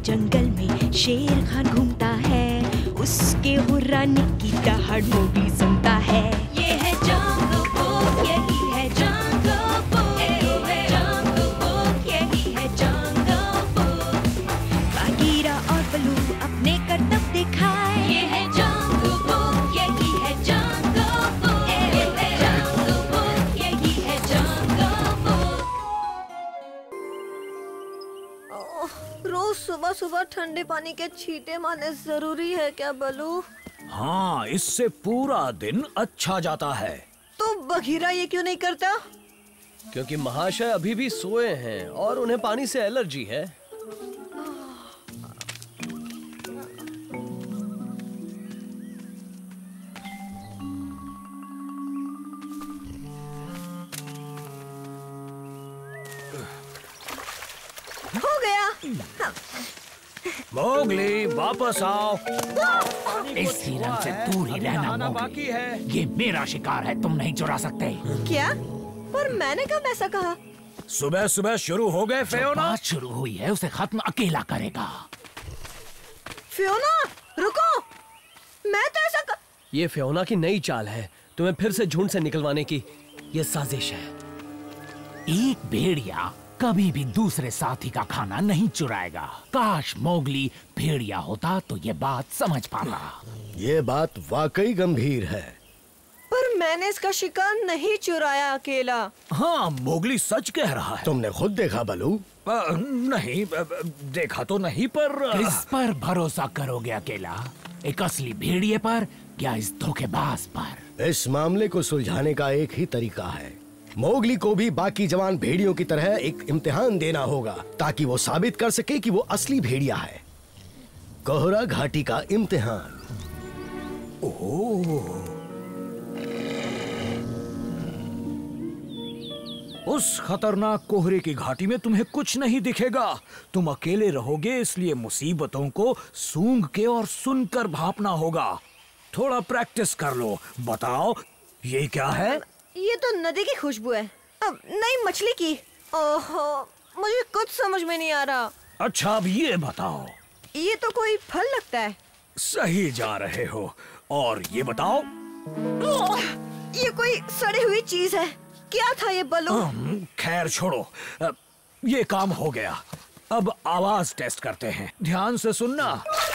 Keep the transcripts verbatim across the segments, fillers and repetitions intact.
जंगल में शेर खान घूमता है, उसके हुर्राने की दहाड़ मोगली सुनता है। ये है जंगल बुक, यही है जंगल बुक, ये है जंगल बुक, यही है जंगल बुक। बागीरा और बलू अपने करतब दिखाए, ये है जंगल बुक, यही है जंगल बुक, ये है जंगल बुक, यही है जंगल बुक। रोज सुबह सुबह ठंडे पानी के छींटे मारने जरूरी है क्या बलू? हाँ, इससे पूरा दिन अच्छा जाता है। तो बघीरा ये क्यों नहीं करता? क्योंकि महाशय अभी भी सोए हैं और उन्हें पानी से एलर्जी है। हो गया। मोगली वापस आओ। इस हिरन से दूर ही रहना मोगली। ये मेरा शिकार है, तुम नहीं चुरा सकते। क्या? पर मैंने कब ऐसा कहा? सुबह सुबह शुरू हो गए फियोना। बात शुरू हुई है, उसे खत्म अकेला करेगा। फियोना रुको, मैं तो ऐसा कर... ये फियोना की नई चाल है, तुम्हें फिर से झुंड से निकलवाने की। ये साजिश है। एक भेड़िया कभी भी दूसरे साथी का खाना नहीं चुराएगा। काश मोगली भेड़िया होता तो ये बात समझ पाता। ये बात वाकई गंभीर है। पर मैंने इसका शिकार नहीं चुराया अकेला। हाँ, मोगली सच कह रहा है। तुमने खुद देखा बलू? आ, नहीं, आ, देखा तो नहीं, पर किस पर भरोसा करोगे अकेला? एक असली भेड़िए पर या इस धोखेबाज पर? इस मामले को सुलझाने का एक ही तरीका है। मोगली को भी बाकी जवान भेड़ियों की तरह एक इम्तिहान देना होगा, ताकि वो साबित कर सके कि वो असली भेड़िया है। कोहरा घाटी का इम्तिहान। ओह, उस खतरनाक कोहरे की घाटी में तुम्हें कुछ नहीं दिखेगा। तुम अकेले रहोगे, इसलिए मुसीबतों को सूंघ के और सुनकर भांपना होगा। थोड़ा प्रैक्टिस कर लो। बताओ, ये क्या है? ये तो नदी की खुशबू है। अब नहीं, मछली की। ओहो, मुझे कुछ समझ में नहीं आ रहा। अच्छा, अब ये बताओ। ये तो कोई फल लगता है। सही जा रहे हो। और ये बताओ। ये कोई सड़ी हुई चीज है। क्या था ये बलू? खैर छोड़ो, ये काम हो गया। अब आवाज टेस्ट करते हैं। ध्यान से सुनना।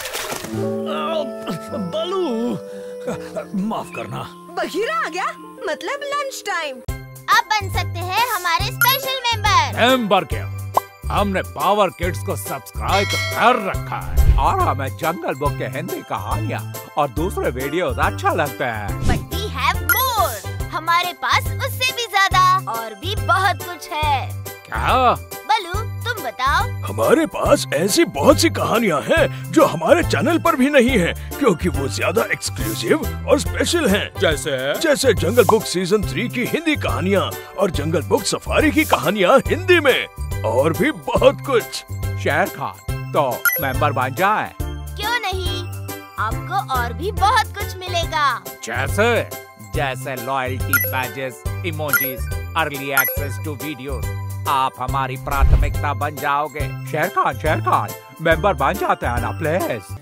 बलू, माफ करना। बघीरा आ गया, मतलब लंच टाइम। अब बन सकते हैं हमारे स्पेशल मेंबर। मेंबर क्या, हमने पावर किड्स को सब्सक्राइब कर रखा है और हमें जंगल बुक के हिंदी कहानियाँ और दूसरे वीडियोस अच्छा लगते हैं। But we have more। हमारे पास उससे भी ज्यादा और भी बहुत कुछ है। क्या? बलू, तुम बताओ। हमारे पास ऐसी बहुत सी कहानियाँ हैं जो हमारे चैनल पर भी नहीं है, क्योंकि वो ज्यादा एक्सक्लूसिव और स्पेशल हैं। जैसे जैसे जंगल बुक सीजन थ्री की हिंदी कहानियाँ और जंगल बुक सफारी की कहानियाँ हिंदी में, और भी बहुत कुछ। शेर खान, तो मेंबर बन जाए? क्यों नहीं, आपको और भी बहुत कुछ मिलेगा। जैसे जैसे loyalty badges, emojis, early access to videos. आप हमारी प्राथमिकता बन जाओगे। शेर खान, शेर खान, मेंबर बन जाते हैं ना प्लीज।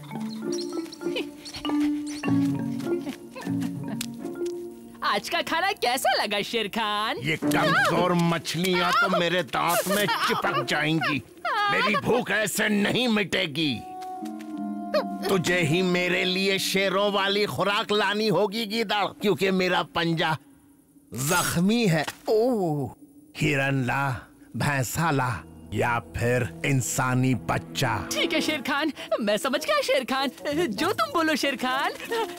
आज का खाना कैसा लगा शेर खान? ये कमजोर मछलियाँ तो मेरे दांत में चिपक जाएंगी। मेरी भूख ऐसे नहीं मिटेगी। तुझे ही मेरे लिए शेरों वाली खुराक लानी होगी गीदड़, क्योंकि मेरा पंजा जख्मी है। ओह, हिरन ला, भैंसा ला, या फिर इंसानी बच्चा। ठीक है शेर खान, मैं समझ गया शेर खान। जो तुम बोलो शेर खान।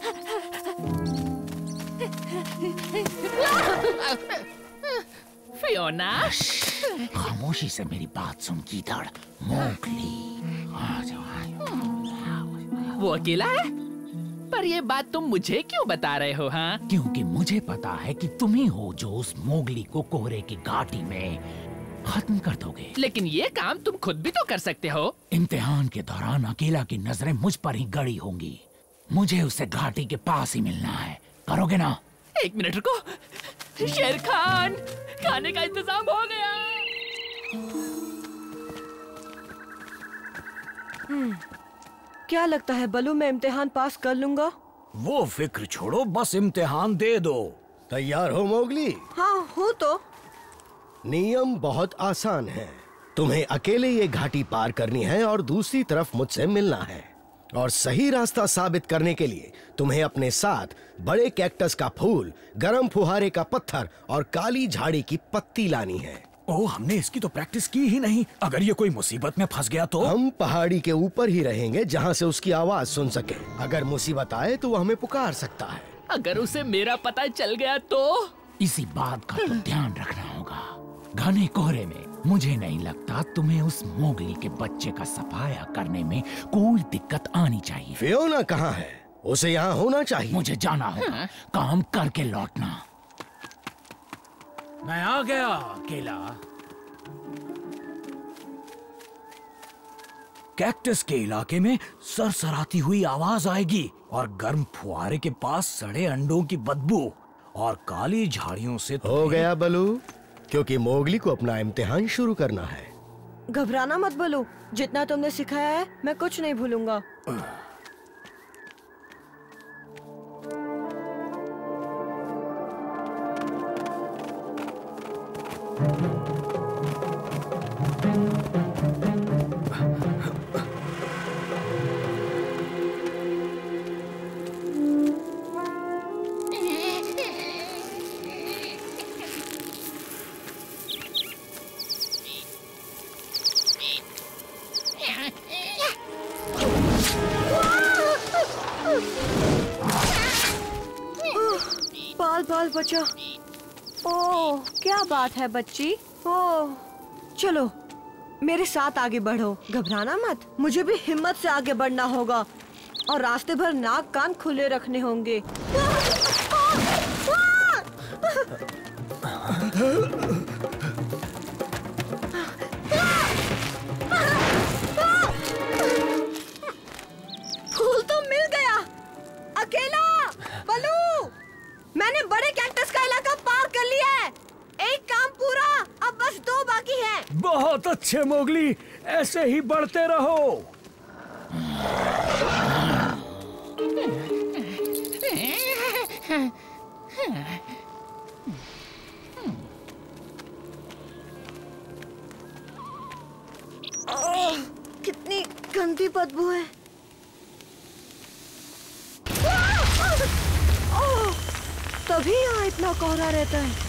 फियोना, खामोशी से मेरी बात सुन गीदड़। मोगली, वो अकेला है? पर ये बात तुम मुझे क्यों बता रहे हो? हाँ, क्योंकि मुझे पता है कि तुम ही हो जो उस मोगली को कोहरे की घाटी में खत्म कर दोगे। लेकिन ये काम तुम खुद भी तो कर सकते हो। इम्तिहान के दौरान अकेला की नजरें मुझ पर ही गड़ी होंगी। मुझे उसे घाटी के पास ही मिलना है। करोगे ना? एक मिनट रुको। शेर खान, खाने का इंतजाम हो गया। क्या लगता है बलू, मैं इम्तिहान पास कर लूंगा? वो फिक्र छोड़ो, बस इम्तिहान दे दो। तैयार हो मोगली? हाँ हूँ तो। नियम बहुत आसान है। तुम्हें अकेले ये घाटी पार करनी है और दूसरी तरफ मुझसे मिलना है। और सही रास्ता साबित करने के लिए तुम्हें अपने साथ बड़े कैक्टस का फूल, गरम फुहारे का पत्थर और काली झाड़ी की पत्ती लानी है। ओह, हमने इसकी तो प्रैक्टिस की ही नहीं। अगर ये कोई मुसीबत में फंस गया तो? हम पहाड़ी के ऊपर ही रहेंगे जहाँ से उसकी आवाज सुन सके। अगर मुसीबत आए तो वो हमें पुकार सकता है। अगर उसे मेरा पता चल गया तो? इसी बात का तो ध्यान रखना होगा। घने कोहरे में मुझे नहीं लगता तुम्हें उस मोगली के बच्चे का सफाया करने में कोई दिक्कत आनी चाहिए। फियोना कहाँ है? उसे यहाँ होना चाहिए। मुझे जाना होगा, काम करके लौटना। मैं आ गया अकेला। कैक्टस के इलाके में सरसराती हुई आवाज आएगी और गर्म फुहारे के पास सड़े अंडों की बदबू और काली झाड़ियों से। हो गया बलू, क्योंकि मोगली को अपना इम्तिहान शुरू करना है। घबराना मत बलू, जितना तुमने सिखाया है मैं कुछ नहीं भूलूंगा। बाल बाल बचा। ओह, क्या बात है बच्ची। ओह, चलो मेरे साथ आगे बढ़ो, घबराना मत। मुझे भी हिम्मत से आगे बढ़ना होगा और रास्ते भर नाक कान खुले रखने होंगे। फूल तो मिल गया। अकेला बलू, मैंने बड़े कैक्टस का इलाका पार कर लिया है। एक काम पूरा, अब बस दो बाकी हैं। बहुत अच्छे मोगली, ऐसे ही बढ़ते रहो। ओह, कितनी गंदी बदबू है। ओह, तभी यहाँ इतना कोहरा रहता है।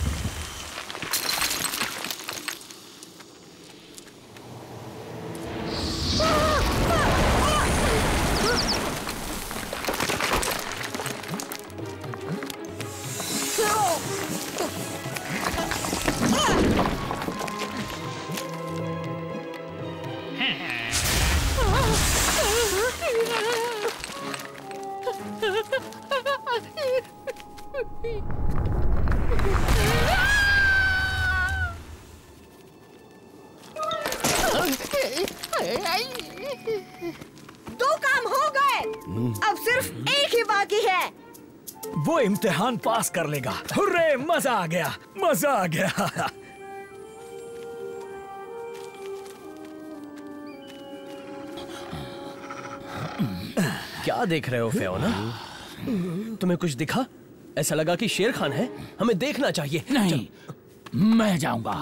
दो काम हो गए, अब सिर्फ एक ही बाकी है। वो इम्तिहान पास कर लेगा। हुर्रे, मजा आ गया, मजा आ गया। क्या देख रहे हो फियोना? तुम्हें कुछ दिखा? ऐसा लगा कि शेर खान है। हमें देखना चाहिए। नहीं, मैं जाऊंगा।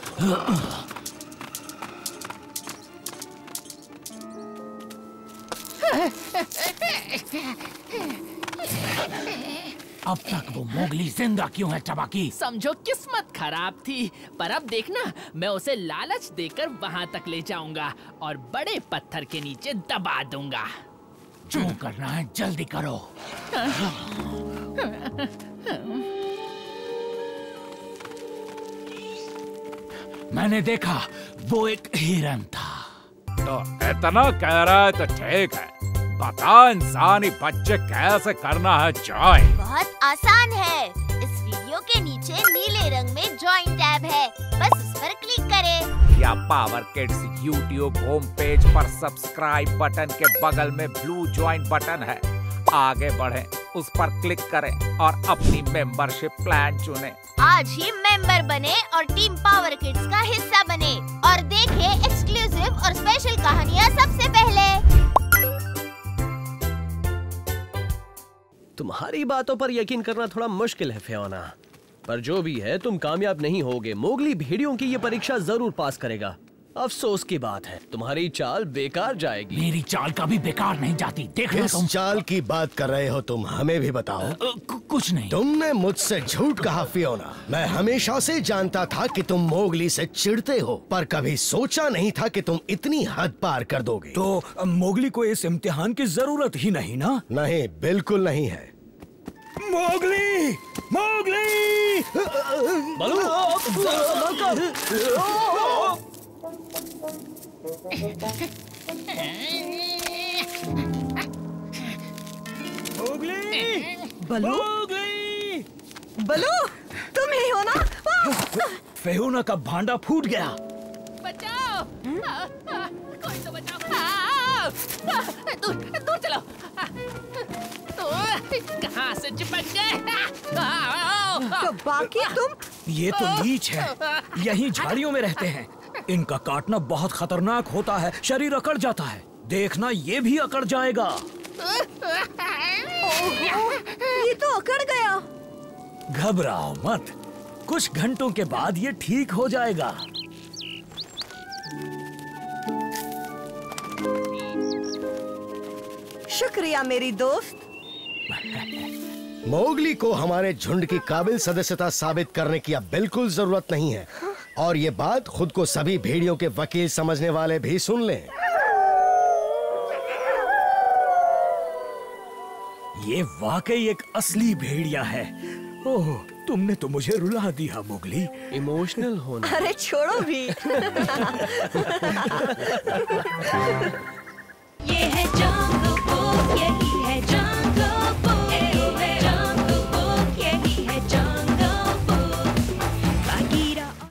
अब तक वो मोगली जिंदा क्यों है चबाकी? समझो किस्मत खराब थी, पर अब देखना, मैं उसे लालच देकर वहां तक ले जाऊंगा और बड़े पत्थर के नीचे दबा दूंगा। जो करना है जल्दी करो। मैंने देखा, वो एक हिरन था। तो इतना कह रहा है तो ठीक है, बता इंसानी बच्चे कैसे करना है ज्वाइन? बहुत आसान है। इस वीडियो के नीचे नीले रंग में ज्वाइन टैब है, बस उस पर क्लिक करें। या Power Kids YouTube home page पर सब्सक्राइब बटन के बगल में ब्लू ज्वाइन बटन है। आगे बढ़ें, उस पर क्लिक करें और अपनी मेंबरशिप प्लान चुनें। आज ही मेंबर बने और टीम पावर किड्स का हिस्सा बने और देखें एक्सक्लूसिव और स्पेशल कहानियाँ सबसे पहले। तुम्हारी बातों पर यकीन करना थोड़ा मुश्किल है फियोना, पर जो भी है तुम कामयाब नहीं होगे। मोगली भेड़ियों की ये परीक्षा जरूर पास करेगा। अफसोस की बात है, तुम्हारी चाल बेकार जाएगी। मेरी चाल कभी बेकार नहीं जाती। देखना किस तुम। चाल की बात कर रहे हो तुम, हमें भी बताओ। कुछ नहीं। तुमने मुझसे झूठ कहा फियोना। मैं हमेशा से जानता था कि तुम मोगली से चिढ़ते हो, पर कभी सोचा नहीं था कि तुम इतनी हद पार कर दोगे। तो मोगली को इस इम्तिहान की जरूरत ही नहीं ना? नहीं, बिल्कुल नहीं है। Mowgli, Mowgli! Baloo, Mowgli! Baloo, Mowgli! Baloo, तुम ही हो ना? फियोना का भांडा फूट गया। बचाओ! आ, आ, कोई तो बचाओ! आ, आ, दूर, दूर चलो! आ, तो कहाँ से चिपक गए? आ, आ, आ, तो बाकी तुम? ये तो लीच है, यहीं झाड़ियों में रहते हैं। इनका काटना बहुत खतरनाक होता है, शरीर अकड़ जाता है। देखना ये भी अकड़ जाएगा। ओहो, ये तो अकड़ गया। घबराओ मत, कुछ घंटों के बाद ये ठीक हो जाएगा। शुक्रिया मेरी दोस्त। मोगली को हमारे झुंड की काबिल सदस्यता साबित करने की अब बिल्कुल जरूरत नहीं है, और ये बात खुद को सभी भेड़ियों के वकील समझने वाले भी सुन लें। ये वाकई एक असली भेड़िया है। ओह, तुमने तो मुझे रुला दिया मोगली। इमोशनल होना। अरे छोड़ो भी। ये है जंगल